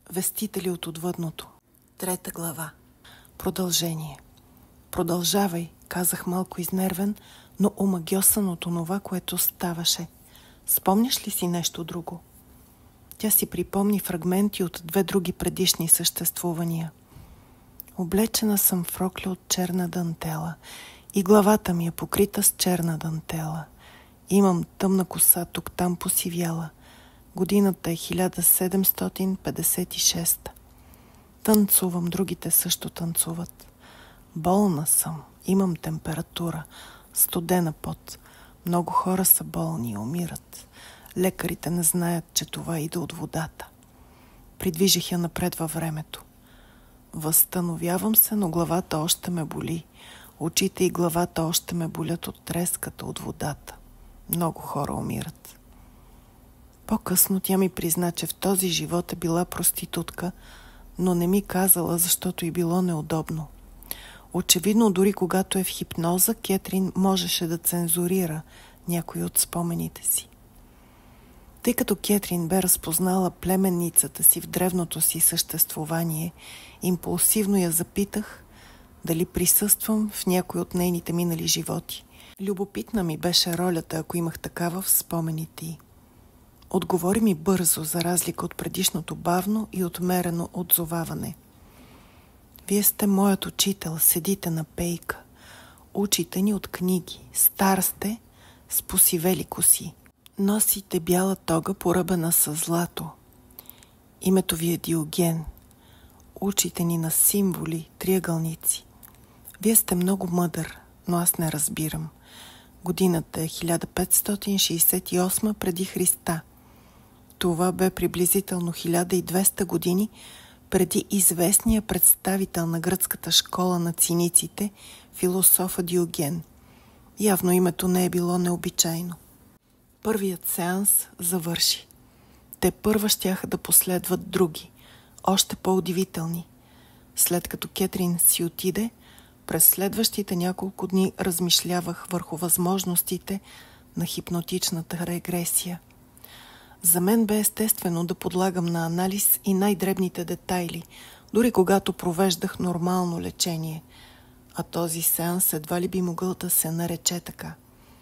Вестители от отвъдното. 3 глава. Продължение. Продължавай, казах малко изнервен, но омагьосан от онова, което ставаше. Спомняш ли си нещо друго? Тя си припомни фрагменти от 2 други предишни съществувания. Облечена съм в рокля от черна дантела и главата ми е покрита с черна дантела. Имам тъмна коса, тук-там посивяла. Годината е 1756. Танцувам, другите също танцуват. Болна съм, имам температура, студена пот. Много хора са болни и умират. Лекарите не знаят, че това иде от водата. Придвижих я напред във времето. Възстановявам се, но главата още ме боли. Очите и главата още ме болят от треската от водата. Много хора умират. По-късно тя ми призна, че в този живот е била проститутка, но не ми казала, защото й било неудобно. Очевидно, дори когато е в хипноза, Кетрин можеше да цензурира някои от спомените си. Тъй като Кетрин бе разпознала племенницата си в древното си съществувание, импулсивно я запитах дали присъствам в някой от нейните минали животи. Любопитна ми беше ролята, ако имах такава в спомените й. Отговори ми бързо, за разлика от предишното бавно и отмерено отзоваване. Вие сте моят учител, седите на пейка. Учите ни от книги. Стар сте, с посивели коси. Носите бяла тога, поръбена с злато. Името ви е Диоген. Учите ни на символи, триъгълници. Вие сте много мъдър, но аз не разбирам. Годината е 1568 преди Христа. Това бе приблизително 1200 години преди известния представител на гръцката школа на циниците, философа Диоген. Явно името не е било необичайно. Първият сеанс завърши. Те първа щяха да последват други, още по-удивителни. След като Кетрин си отиде, през следващите няколко дни размишлявах върху възможностите на хипнотичната регресия. За мен бе естествено да подлагам на анализ и най-дребните детайли, дори когато провеждах нормално лечение, а този сеанс едва ли би могъл да се нарече така.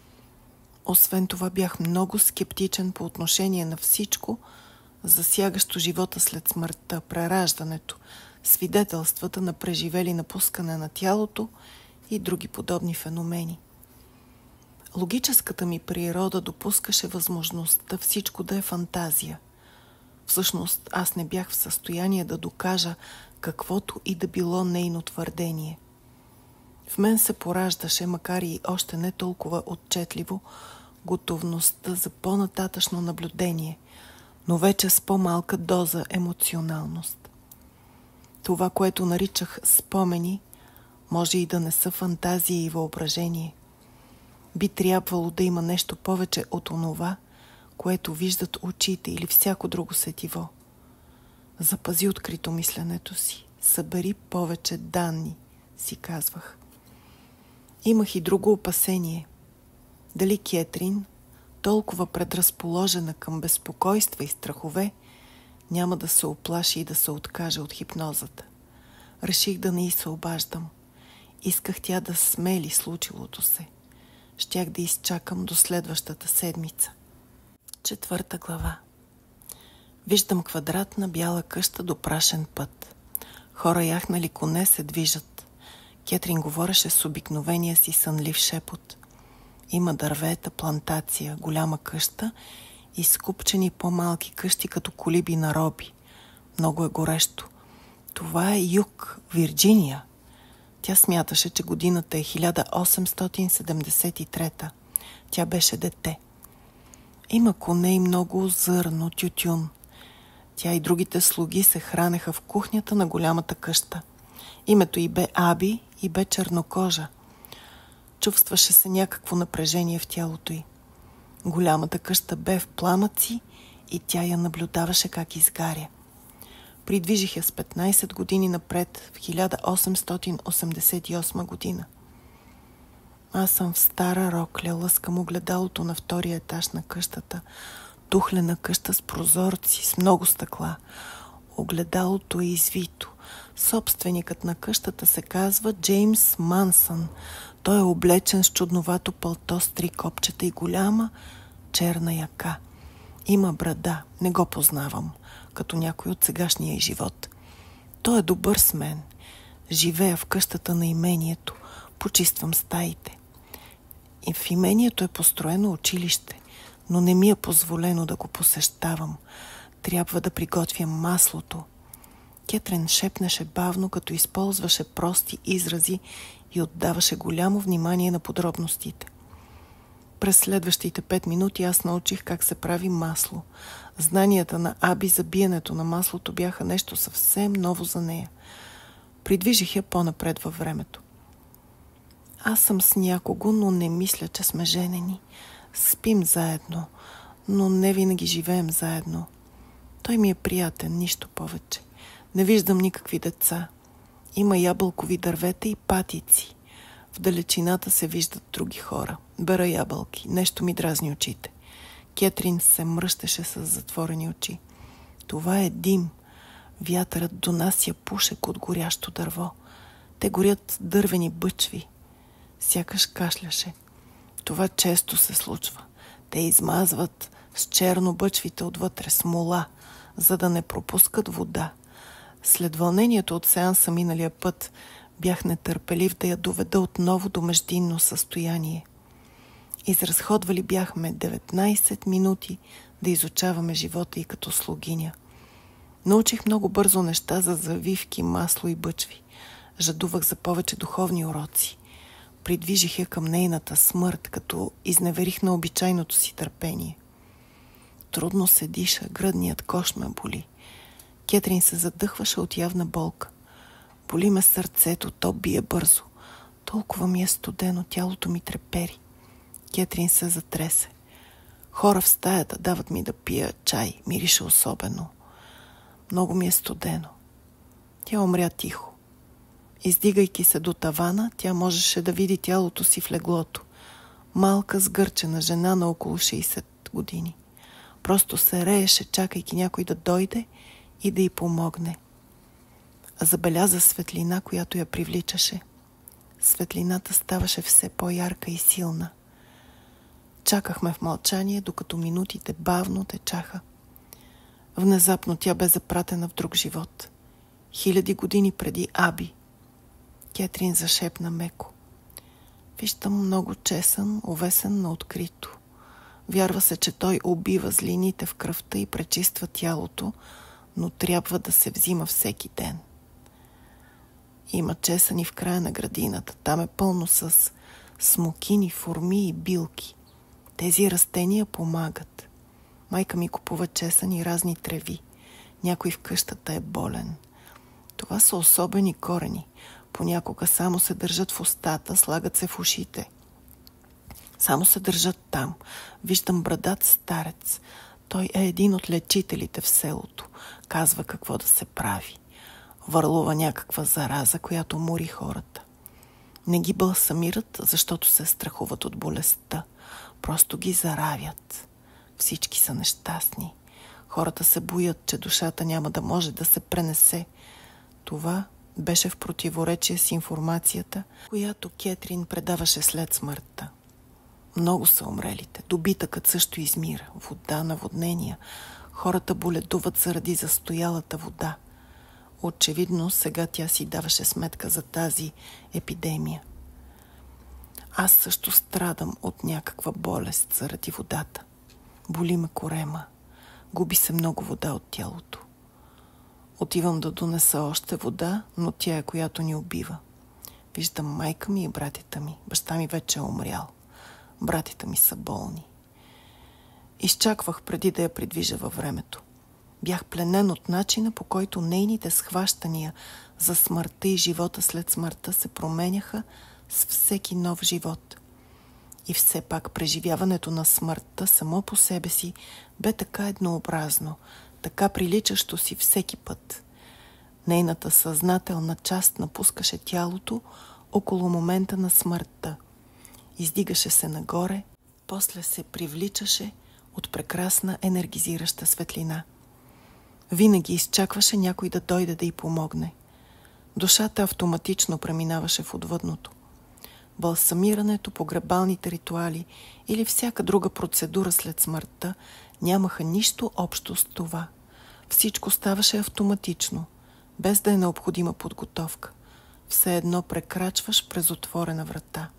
Освен това бях много скептичен по отношение на всичко, засягащо живота след смъртта, прераждането, свидетелствата на преживели напускане на тялото и други подобни феномени. Логическата ми природа допускаше възможността всичко да е фантазия. Всъщност аз не бях в състояние да докажа каквото и да било нейно твърдение. В мен се пораждаше, макар и още не толкова отчетливо, готовността за по-нататъчно наблюдение, но вече с по-малка доза емоционалност. Това, което наричах спомени, може и да не са фантазия и въображение. Би трябвало да има нещо повече от онова, което виждат очите или всяко друго сетиво. Запази открито мисленето си, събери повече данни, си казвах. Имах и друго опасение. Дали Кетрин, толкова предразположена към безпокойства и страхове, няма да се оплаши и да се откаже от хипнозата. Реших да не й се обаждам. Исках тя да смели случилото се. Щях да изчакам до следващата седмица. 4 глава. Виждам квадратна бяла къща до прашен път. Хора яхнали коне се движат. Кетрин говореше с обикновения си сънлив шепот. Има дървета, плантация, голяма къща и скупчени по-малки къщи като колиби на роби. Много е горещо. Това е юг, Вирджиния. Тя смяташе, че годината е 1873. Тя беше дете. Има коне и много зърно, тютюн. Тя и другите слуги се хранеха в кухнята на голямата къща. Името й бе Аби и бе чернокожа. Чувстваше се някакво напрежение в тялото й. Голямата къща бе в пламъци и тя я наблюдаваше как изгаря. Придвижих я с 15 години напред в 1888 година. Аз съм в стара рокля, лъскам огледалото на втория етаж на къщата. Тухлена къща с прозорци, с много стъкла. Огледалото е извито. Собственикът на къщата се казва Джеймс Мансън. Той е облечен с чудновато палто с 3 копчета и голяма черна яка. Има брада, не го познавам, като някой от сегашния й живот. Той е добър с мен. Живея в къщата на имението, почиствам стаите. И в имението е построено училище, но не ми е позволено да го посещавам. Трябва да приготвям маслото. Кетрин шепнеше бавно, като използваше прости изрази и отдаваше голямо внимание на подробностите. През следващите 5 минути аз научих как се прави масло. Знанията на Аби за биенето на маслото бяха нещо съвсем ново за нея. Придвижих я по-напред във времето. Аз съм с някого, но не мисля, че сме женени. Спим заедно, но не винаги живеем заедно. Той ми е приятен, нищо повече. Не виждам никакви деца. Има ябълкови дървета и патици. В далечината се виждат други хора. Бера ябълки. Нещо ми дразни очите. Кетрин се мръщеше с затворени очи. Това е дим. Вятърът донася пушек от горящо дърво. Те горят дървени бъчви. Сякаш кашляше. Това често се случва. Те измазват с черно бъчвите отвътре смола, за да не пропускат вода. След вълнението от сеанса миналия път бях нетърпелив да я доведа отново до междинно състояние. Изразходвали бяхме 19 минути да изучаваме живота й като слугиня. Научих много бързо неща за завивки, масло и бъчви. Жадувах за повече духовни уроци. Придвижих я към нейната смърт, като изневерих на обичайното си търпение. Трудно се диша, гръдният кош ме боли. Кетрин се задъхваше от явна болка. Боли ме сърцето, то бие бързо. Толкова ми е студено, тялото ми трепери. Кетрин се затресе. Хора в стаята дават ми да пия чай, мирише особено. Много ми е студено. Тя умря тихо. Издигайки се до тавана, тя можеше да види тялото си в леглото. Малка, сгърчена жена на около 60 години. Просто се рееше, чакайки някой да дойде и да й помогне. Забеляза светлина, която я привличаше. Светлината ставаше все по-ярка и силна. Чакахме в мълчание, докато минутите бавно течаха. Внезапно тя бе запратена в друг живот. 1000 години преди Аби. Кетрин зашепна меко. Виждам много чесън, увесен на открито. Вярва се, че той убива злините в кръвта и пречиства тялото, но трябва да се взима всеки ден. Има чесъни в края на градината. Там е пълно с смокини, форми и билки. Тези растения помагат. Майка ми купува чесън и разни треви. Някой в къщата е болен. Това са особени корени. Понякога само се държат в устата, слагат се в ушите. Само се държат там. Виждам брадат старец. Той е един от лечителите в селото. Казва какво да се прави. Върлува някаква зараза, която мори хората. Не ги балсамират, защото се страхуват от болестта. Просто ги заравят. Всички са нещастни. Хората се боят, че душата няма да може да се пренесе. Това беше в противоречие с информацията, която Кетрин предаваше след смъртта. Много са умрелите. Добитъкът също измира. Вода, наводнения. Хората боледуват заради застоялата вода. Очевидно, сега тя си даваше сметка за тази епидемия. Аз също страдам от някаква болест заради водата. Боли ме корема. Губи се много вода от тялото. Отивам да донеса още вода, но тя е, която ни убива. Виждам майка ми и братята ми. Баща ми вече е умрял. Братята ми са болни. Изчаквах преди да я придвижа във времето. Бях пленен от начина, по който нейните схващания за смъртта и живота след смъртта се променяха с всеки нов живот. И все пак преживяването на смъртта само по себе си бе така еднообразно, така приличащо си всеки път. Нейната съзнателна част напускаше тялото около момента на смъртта. Издигаше се нагоре, после се привличаше от прекрасна енергизираща светлина. Винаги изчакваше някой да дойде да й помогне. Душата автоматично преминаваше в отвъдното. Балсамирането, погребалните ритуали или всяка друга процедура след смъртта нямаха нищо общо с това. Всичко ставаше автоматично, без да е необходима подготовка. Все едно прекрачваш през отворена врата.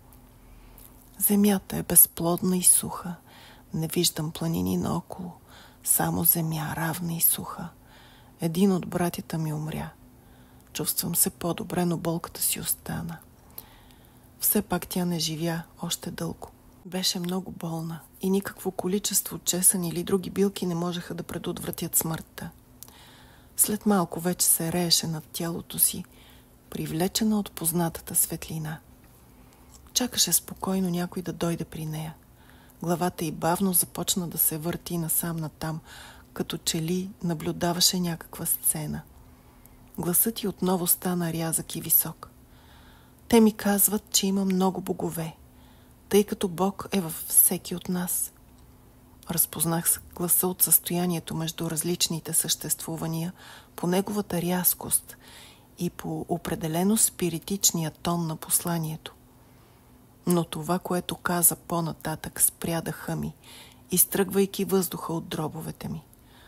Земята е безплодна и суха. Не виждам планини наоколо. Само земя, равна и суха. Един от братята ми умря. Чувствам се по-добре, но болката си остана. Все пак тя не живя още дълго. Беше много болна и никакво количество чесън или други билки не можеха да предотвратят смъртта. След малко вече се рееше над тялото си, привлечена от познатата светлина. Чакаше спокойно някой да дойде при нея. Главата й бавно започна да се върти насам-натам, като че ли наблюдаваше някаква сцена. Гласът й отново стана рязък и висок. Те ми казват, че има много богове, тъй като Бог е във всеки от нас. Разпознах гласа от състоянието между различните съществувания по неговата рязкост и по определено спиритичния тон на посланието. Но това, което каза по-нататък, спря дъха ми, изтръгвайки въздуха от дробовете ми.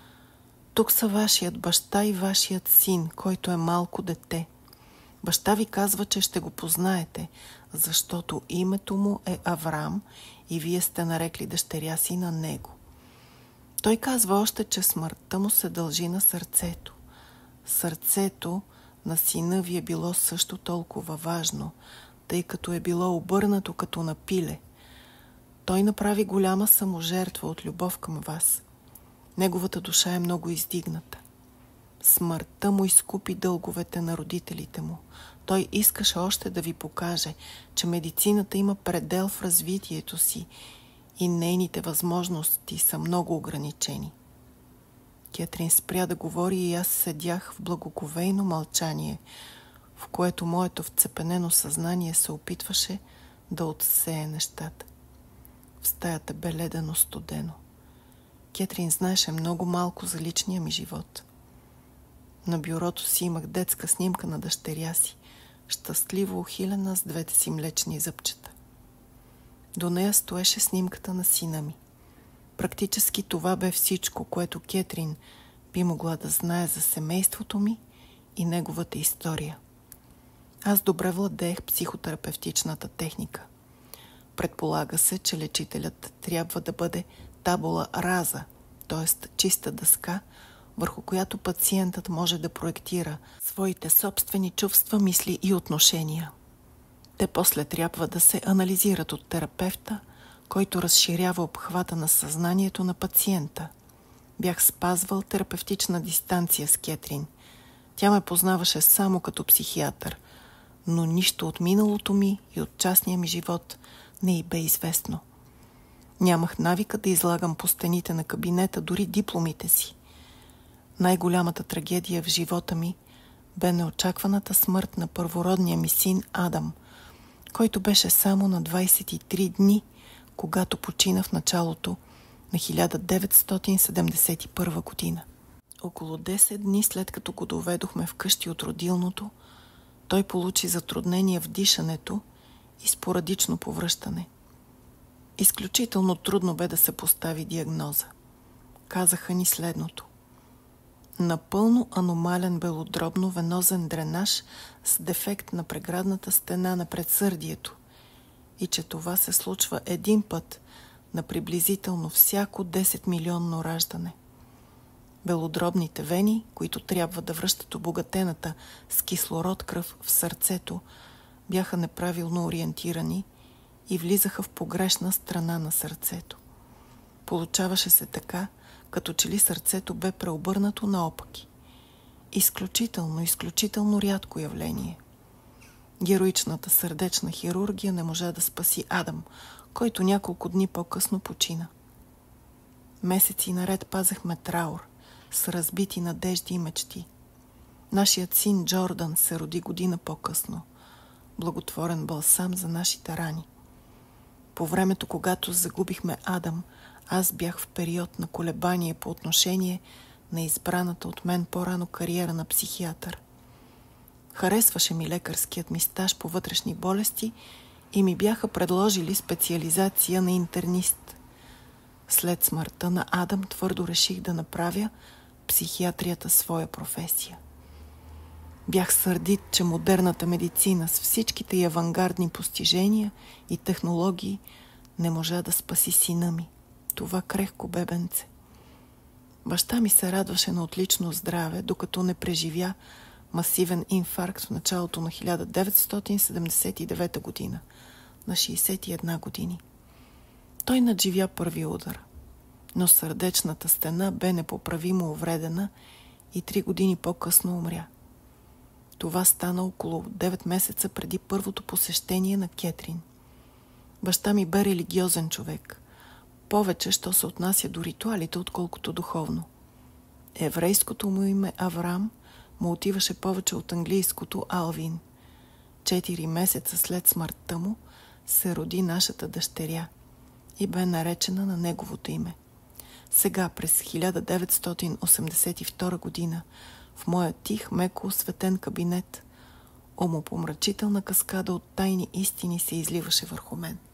Тук са вашият баща и вашият син, който е малко дете. Баща ви казва, че ще го познаете, защото името му е Авраам и вие сте нарекли дъщеря си на него. Той казва още, че смъртта му се дължи на сърцето. Сърцето на сина ви е било също толкова важно, тъй като е било обърнато като на пиле. Той направи голяма саможертва от любов към вас. Неговата душа е много издигната. Смъртта му изкупи дълговете на родителите му. Той искаше още да ви покаже, че медицината има предел в развитието си и нейните възможности са много ограничени. Кетрин спря да говори и аз седях в благоговейно мълчание, в което моето вцепенено съзнание се опитваше да отсее нещата. В стаята бе ледено студено. Кетрин знаеше много малко за личния ми живот. На бюрото си имах детска снимка на дъщеря си, щастливо ухилена с двете си млечни зъбчета. До нея стоеше снимката на сина ми. Практически това бе всичко, което Кетрин би могла да знае за семейството ми и неговата история. Аз добре владеех психотерапевтичната техника. Предполага се, че лечителят трябва да бъде табула раза, т.е. чиста дъска, върху която пациентът може да проектира своите собствени чувства, мисли и отношения. Те после трябва да се анализират от терапевта, който разширява обхвата на съзнанието на пациента. Бях спазвал терапевтична дистанция с Кетрин. Тя ме познаваше само като психиатър, но нищо от миналото ми и от частния ми живот не й бе известно. Нямах навика да излагам по стените на кабинета дори дипломите си. Най-голямата трагедия в живота ми бе неочакваната смърт на първородния ми син Адам, който беше само на 23 дни, когато почина в началото на 1971 година. Около 10 дни след като го доведохме вкъщи от родилното, той получи затруднение в дишането и спорадично повръщане. Изключително трудно бе да се постави диагноза. Казаха ни следното. Напълно аномален белодробно-венозен дренаж с дефект на преградната стена на предсърдието и че това се случва един път на приблизително всяко 10 милионно раждане. Белодробните вени, които трябва да връщат обогатената с кислород кръв в сърцето, бяха неправилно ориентирани и влизаха в погрешна страна на сърцето. Получаваше се така, като че ли сърцето бе преобърнато наопаки. Изключително рядко явление. Героичната сърдечна хирургия не можа да спаси Адам, който няколко дни по-късно почина. Месеци наред пазехме траур, с разбити надежди и мечти. Нашият син Джордан се роди година по-късно. Благотворен балсам за нашите рани. По времето, когато загубихме Адам, аз бях в период на колебание по отношение на избраната от мен по-рано кариера на психиатър. Харесваше ми лекарският ми стаж по вътрешни болести и ми бяха предложили специализация на интернист. След смъртта на Адам твърдо реших да направя психиатрията своя професия. Бях сърдит, че модерната медицина с всичките й авангардни постижения и технологии не можа да спаси сина ми, това крехко бебенце. Баща ми се радваше на отлично здраве, докато не преживя масивен инфаркт в началото на 1979 година, на 61 години. Той надживя първи удар, но сърдечната стена бе непоправимо увредена и 3 години по-късно умря. Това стана около 9 месеца преди първото посещение на Кетрин. Баща ми бе религиозен човек, повече, що се отнася до ритуалите, отколкото духовно. Еврейското му име Авраам му отиваше повече от английското Алвин. 4 месеца след смъртта му се роди нашата дъщеря и бе наречена на неговото име. Сега, през 1982 година, в моя тих, меко осветен кабинет, умопомрачителна каскада от тайни истини се изливаше върху мен.